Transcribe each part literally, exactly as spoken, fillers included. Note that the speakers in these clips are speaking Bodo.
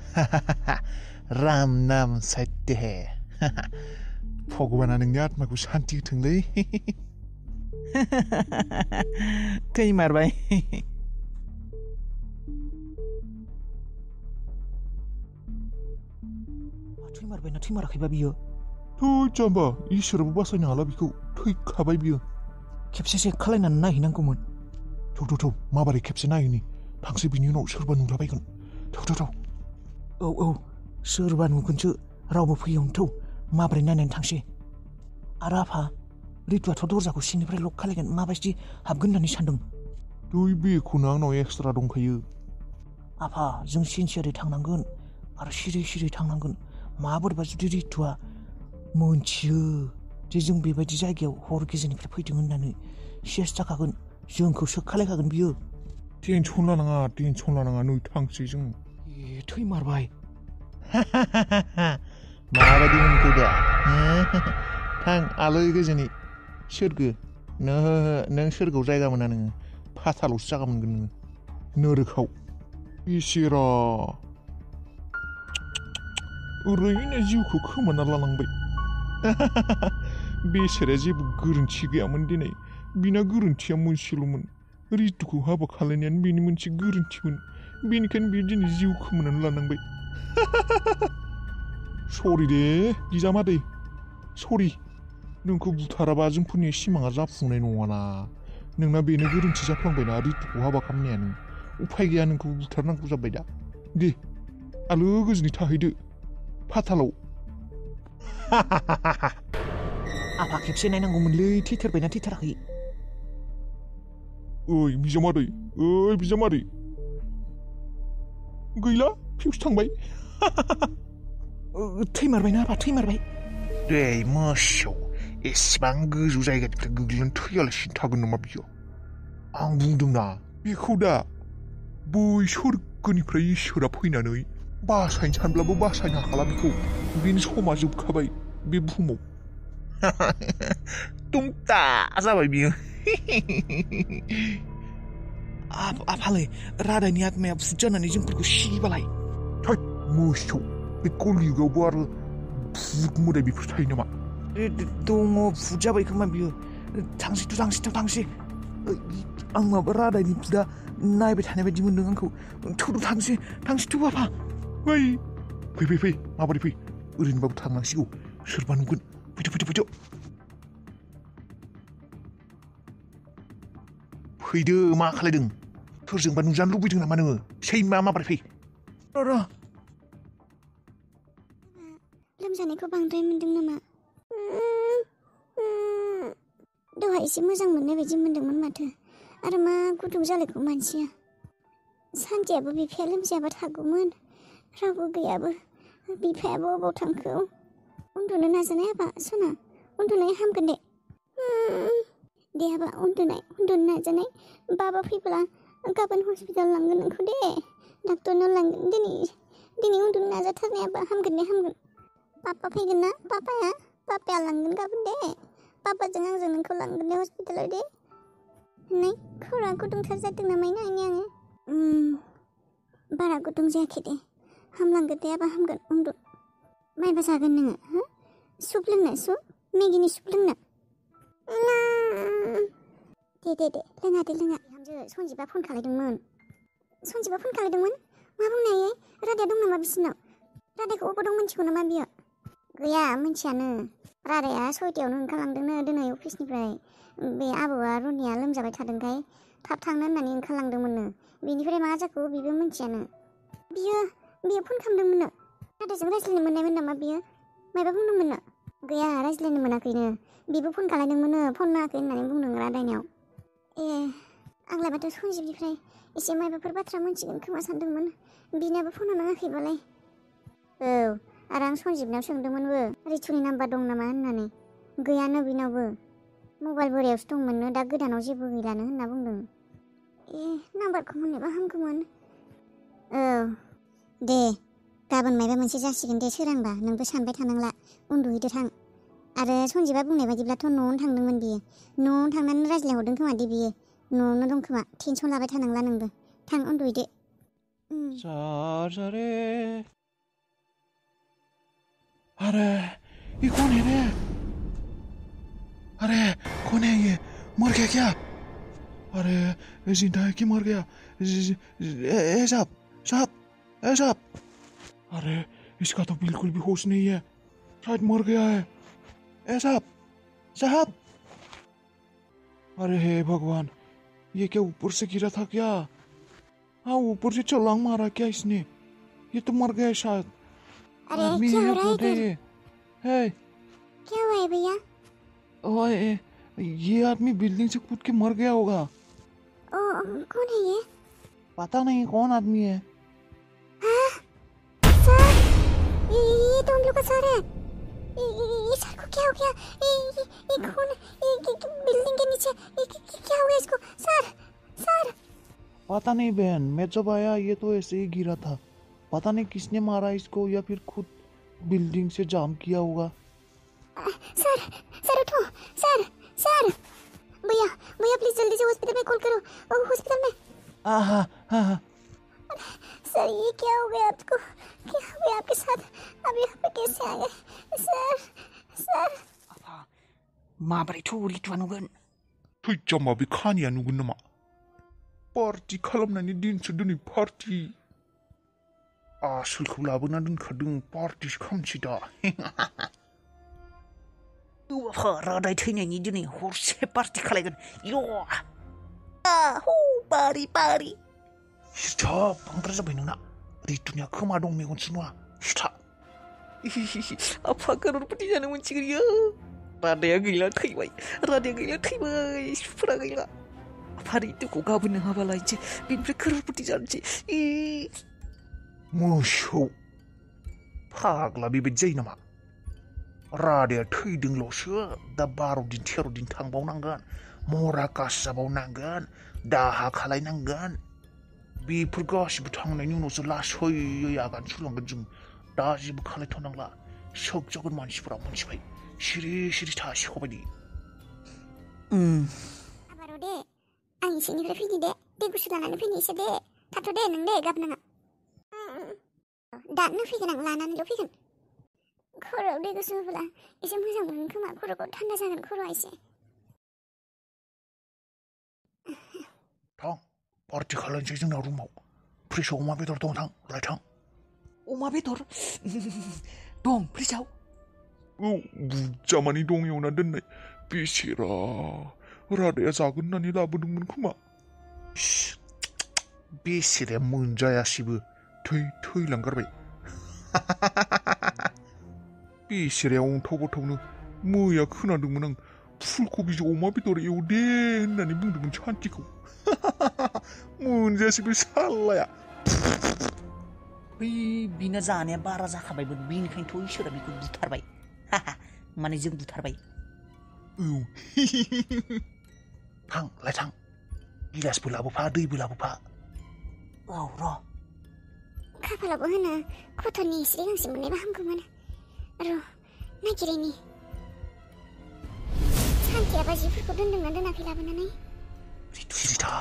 राम नाम सत्य है भगवाना नोंनि आत्माखौ शान्ति होथोंलै थै मारबाय थै मारबाय ना थै माराखैबा बियो थै जाम्बा इसोराबो बासायनो हाला बिखौ थैखाबाय बियो खेबसे चेक खालायनानै नायहैनांगौमोन थौ थौ थौ माबोरै खेबसे नायहैनि थांसै बिनि उनाव सोरबा नुलाबायगोन थौ थौ थौ औ औ सोरबा नुगोनसो रावबो फैयावनो थौ माबोरै नायनानै थांसै आरो आफा रितुआथ' दरजाखौ सिंनिफ्राय लक खालायगोन माबायदि हाबगोन होननानै सानदों दै बेखौनो आंनाव एक्सट्रा दंखायो आफा जों सिनसियारै थांनांगोन आरो सिरि सिरि थांनांगोन माबोरैबा जुदि रितुआ मोनथियो जे जों बेबायदि जायगायाव हर गेजेरनिफ्राय फैदों होननानै सेस जाखागोन जोंखौ सोख खालायखागोन बियो टेनसन लानाङा टेनसन लानाङा नै थांसै जों ए थै मारबाय माबायदि मोनखो दा थां आलो गोजोनै सोरगो नोहो नों सोरगोआव जायगा मोना नोङो फाथालावसो जागा मोनगोन नोङो नोरोखाव इसोरा ओरैनो जिउखौ खोमाना लानांबाय बेसोरा जेबो गोरोन्थि गैयामोन दिनै बिना गोरोन्थिया मोनसेल'मोन रितुखौ हाबा खालायनायानो बेनि मोनसे गोरोन्थिमोन बेनिखायनो बियो दिनै जिउ खोमानानै लानांबाय सरि दे बिजामादै सरि नोंखौ बुथाराबा जोंफोरनि सिमाङा जाफुंनाय नङाना नोंना बेनो गोरोन्थि जाफ्लांबायना रितुखौ हाबा खालामनायानो उफाय गैया नोंखौ बुथारनांगौ जाबाय दा दे आलो गोजोनै थाहैदो फाथालाव आफा खेबसे नायनांगौमोनलै थैथारबायना थैथाराखै ओइ बिजामादै ओइ बिजामादै गैला फिउस थांबाय थैमारबायना आफा थैमारबाय दे मोसौ एसेबां गोजौ जायगानिफ्राय गोग्लैनानै थैयालासिनो थागोन नामा बियो आं बुंदोंना बेखौ दा बै सोरगोनिफ्राय इसोरा फैनानै बासायनो सानब्लाबो बासायनो हाखाला बिखौ बेनि समा जोबखाबाय बे बुहुमाव तुमता जाबाय बियो आफालै रादायनि आत्माया भुत जानानै जोंफोरखौ सिबालाय थैद मोसौ बे कलियुगावबो आरो भुत मोदाय बेफोर थायो नामा दङ भुत जाबाय खोमा बियो थांसैथ' थांसैथ' थांसै आं माबा रादायनि भुतआ नायबाय थानाय बायदि मोनदों आंखौ थौथ' थांसै थांसैथ' आफा फै फै फै फै माबोरै फै ओरैनोबाबो थांनांसिगौ सोरबा नुगोन फैदो फैदो फैदो फैदो मा खालायदों सोरजोंबा नुजानो लुबैदों नामा नोङो सैमा माबोरै फै र' लोमजानायखौ बांद्राय मोनदों नामा दहाय एसे मोजां मोननाय बायदि मोनदोंमोन माथो आरो मा गुदुं जालायखौ मानसिया सानदियाबो बिफाया लोमजायाबा थागौमोन रावबो गैयाबो बिफायाबो अबाव थांखो उन्दुनो नाजानाय आबा सना उन्दुनाय हामगोन दे दे आबा उन्दुनाय उन्दुनो नाजानाय बाबा फैब्ला गाबोन हस्पिटाल लांगोन नोंखौ दे डाक्टरनाव लांगोन दिनै दिनै उन्दुनो नाजाथारनाय आबा हामगोन दे हामगोन पापा फैगोन ना पापाया पापाया लांगोन गाबोन दे पापाजों आंजों नोंखौ लांगोन दे हस्पिटालाव दे नै खर'आ गुदुंथार जादों नामाय नायनि आङो बारा गुदुं जायाखै दे हामलांगोन दे आबा हामगोन उन्दु मायबा जागोन नोङो हो सुप लोंनो सुप मेगिनि सुप लोंनो दे दे दे लोङा दे लोङा हामजो सन्जिबा फन खालायदोंमोन सन्जिबा फन खालायदोंमोन मा बुंनो हायो रादाया दं नामा बिसिनाव रादायखौ अबाव दं मिथिगौ नामा बियो गैया मिथियानो रादाया सयथायावनो ओंखारलांदोंनो दिनै अफिसनिफ्राय बे आबौआ रनिया लोमजाबाय थादोंखाय थाब थांनो होननानै ओंखारलांदोंमोननो बेनिफ्राय मा जाखो बेबो मिथियानो बियो बियो फन खालामदोंमोननो रादायजों रायज्लायनो मोननायमोन नामा बियो मायबा बुंदोंमोननो गैया रायज्लायनो मोनाखैनो बिबो फन खालायदोंमोननो फन नाङाखै होननानै बुंदों रादायनाव ए आंलाय माथो सन्जिबनिफ्राय एसे मायबाफोर बाथ्रा मोनथिगोन खोमा सानदोंमोन बिनाबो फना नाङाखैबालाय औ आरो आं सन्जिबनाव सोंदोंमोनबो रितुनि नाम्बार दं नामा होननानै गैयानो बिनावबो मबाइल बोरायावसो दंमोननो दा गोदानाव जेबो गैलानो होनना बुंदों ए नाम्बारखौ मोननोबा हामगौमोन औ दे गाबोन मायबा मोनसे जासिगोन दे सोरांबा नोंबो सानबाय थानांला उन्दुहैदो थां आरो सन्जिबा बुंनाय बायदिब्लाथ' न'आवनो थांदोंमोन बियो न'आवनो थांनानै रायज्लायहरदों खोमा दे बियो न'आवनो दं खोमा टेनसन लाबाय थानांला नोंबो थां उन्दुहैदो अरे ये कौन है रे? अरे कौन है ये? मर गया क्या? अरे जिंदा है कि मर गया? ए साहब साहब ए साहब, अरे इसका तो बिल्कुल भी होश नहीं है, शायद मर गया है। ए साहब साहब, अरे हे भगवान, ये क्या ऊपर से गिरा था क्या? हाँ ऊपर से छलांग मारा क्या इसने? ये तो मर गया शायद। अरे आदमी क्या है हो रहा है बूढ़े। इधर? है क्या हुआ है भैया? ओए, ये आदमी बिल्डिंग से कूद के मर गया होगा। ओ कौन है ये? पता नहीं कौन आदमी है। हाँ सर, ये, ये तो हम लोग का सर है। ये, ये, ये सर को क्या हो गया? ये ये, ये कौन? ये, ये, ये बिल्डिंग के नीचे ये, ये, क्या हो गया इसको? सर सर, पता नहीं बहन, मैं जब आया ये तो ऐसे ही गिरा था। पता नहीं किसने मारा इसको, या फिर खुद बिल्डिंग से जाम किया होगा। सर सर उठो, सर सर, भैया भैया प्लीज जल्दी से हॉस्पिटल में कॉल करो। हॉस्पिटल में। हाँ हाँ हाँ। सर ये क्या हो गया आपको? क्या हो गया आपके साथ? अब यहाँ पे कैसे आ गए सर? सर माबोरै थौरि थुवानुगोन? थैजा माबे खानिया नुगोन नामा? पार्टि खालामनायनि दिनसो दिनै पार्टि। आसोलखौ लाबोना दोनखादों, पार्टिसो खालामसै दा। आफा रादाय थैनायनि दिनै हरसे पार्टि खालायगोन। यो आहु बारि बारि। सिथाब, बांद्राय जाबाय नोंना। रितुनिया खोमा दं, मेगनसो नुवा। सिथा। आफा करोड़पति जानो मोनसिगोन इयो। रादाया गैला, थैबाय। रादाया गैला, थैबाय। सुफुरा गैला। आफा रितुखौ गाबोनो हाबा लायनोसै, बेनिफ्राय करोड़पति जानोसै। मोसौ फाग्ला, बेबायदि जायो नामा? रादाया थैदोंल'सो, दा बार' दिन तेर' दिन थांबावनांगोन, मरा कास जाबावनांगोन, दाहा खालायनांगोन। बेफोर गासिबो थांनायनि उनावसो लासैयै आगान सुरलांगोन जों। दा जेबो खालायथ'नांला, सोगजागोन मानसिफोरा, मोनथिबाय? सिरि सिरि था सिखावबायदि। आबारो दे, आं इसिनिफ्राय फैनि दे, दै गुसु लानानै फैनि एसे दे। थाथ' दे नों दे, गाबनाङा। दानो फैगोन, आं लानानैल' फैगोन। खर'आव दै गुसु होब्ला एसे मोजां मोनगोन खोमा, खर'खौ थान्दा जागोन खर'आ एसे। थां, पार्टि खालायनोसै जोंना रुमाव। फ्रिजआव अमा बेदर दं, थां लाय थां। अमा बेदर दं फ्रिजआव? औ, बुरजा मानि दं एवना दोननाय। बेसेरा रादाया जागोन होननानै लाबोदोंमोन खोमा। बेसेराया मोनजायासैबो, थै थैलांगारबाय। बेसेराया अन्थाव बाथावनो। मैया खोनादोंमोन आं, फुलकबिजों अमा बेदर एवदे होननानै बुंदोंमोन सान्थिखौ। मोनजायासै बे साल्लाया। बै बिना जानाया बारा जाखाबायमोन, बेनिखायनोथ' इसोरा बेखौ बुथारबाय। माने जों बुथारबाय। औ। थां लाय थां, गिलासबो लाबोफा, दैबो लाबोफा। औ र'। खाफालावबो होनो कटननि हिस्रि गांसे मोननायबा हामगौमोन। र' नागिरैनि। सान्थियाबा जिफोरखौ दोनदोंना दोनाखै लाबोनानै? सिरि था।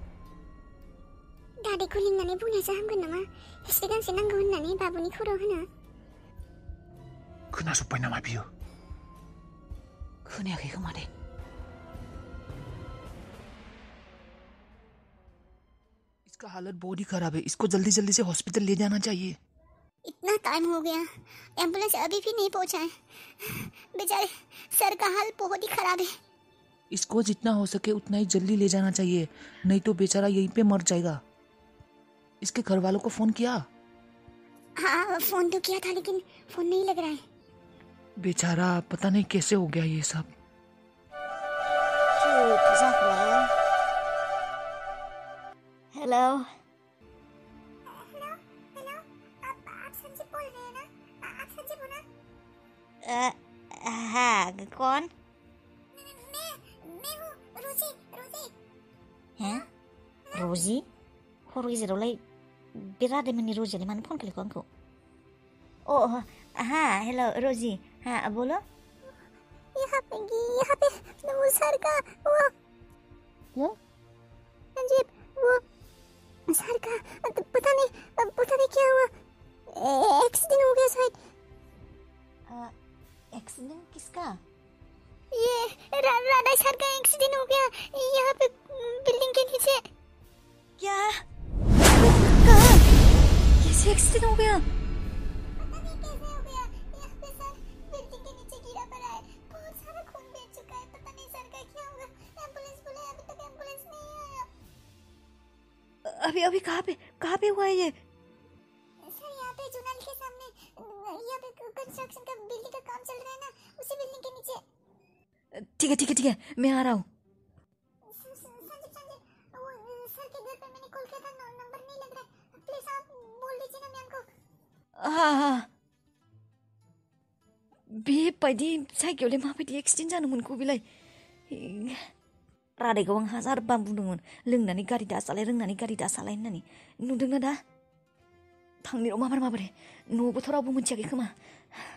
दादैखौ लिंनानै बुंनायसो हामगोन नामा? हिस्रि गांसे नांगौ होननानै बाबुनि खर'आव होनो। खोनाजोब्बाय नामा बियो? खोनायाखै खोमा दे। इसका हालत बहुत ही खराब है, इसको जल्दी जल्दी से हॉस्पिटल ले जाना चाहिए। इतना टाइम हो गया, एम्बुलेंस अभी भी नहीं पहुंचा है। बेचारे सर का हाल बहुत ही खराब है। इसको जितना हो सके उतना ही जल्दी ले जाना चाहिए, नहीं तो बेचारा यहीं पे मर जाएगा। इसके घर वालों को फोन किया? हाँ फोन तो किया था, लेकिन फोन नहीं लग रहा है। बेचारा पता नहीं कैसे हो गया ये सब। हेलो हेलो हेलो, आप आप संजीव बोल रहे हैं ना? आप संजीव हो ना? हाँ, कौन? मैं मैं हूँ रोजी। रोजी हैं? रोजी? हर गेजेरावलाय बिराद मानि रोजीयालाय मानो फन खालायखो आंखौ? ओ हाँ हेलो रोजी, हाँ बोलो। यहाँ पे यहाँ पे वो सर का वो वो संजीव, वो सर का पता नहीं पता नहीं क्या हुआ, एक्सीडेंट हो गया शायद। इसका? ये रा, राधा सर का एक्सीडेंट हो गया यहाँ पे बिल्डिंग के नीचे। क्या? कहाँ? कैसे एक्सीडेंट हो गया? पता नहीं कैसे हो गया। यहाँ पे सर बिल्डिंग के नीचे गिरा पड़ा है, बहुत सारा खून बह चुका है। पता नहीं सर का क्या होगा। एम्बुलेंस बुलाया, अभी तक एम्बुलेंस नहीं आया। अभी अभी कहाँ पे कहाँ पे हुआ है ये? सर यहाँ पे जोनाल के सामने, यहाँ पे कंस्ट्रक्शन का बिल्डिंग का काम चल रहा है ना, उसी बिल्डिंग के नीचे। ठीक है ठीक है ठीक है, मैं आ रहा हूँ। संजीव संजीव वो सर के घर पे मैंने कॉल किया था, नंबर नहीं लग रहा है। प्लीज आप बोल दीजिए ना मैम को। हाँ हाँ बेबायदि जायगायावलाय माबायदि एक्सिडेन्ट जानो मोनखो बेलाय? रादाइखौ आं हाजार बार बुंदोंमोन लोंनानै गारि दासालाय रोंनानै गारि दासालाय होननानै। नुदोंना दा? थांनायाव माबार माबारै न'आवबोथ' रावबो मोनथियाखै खोमा।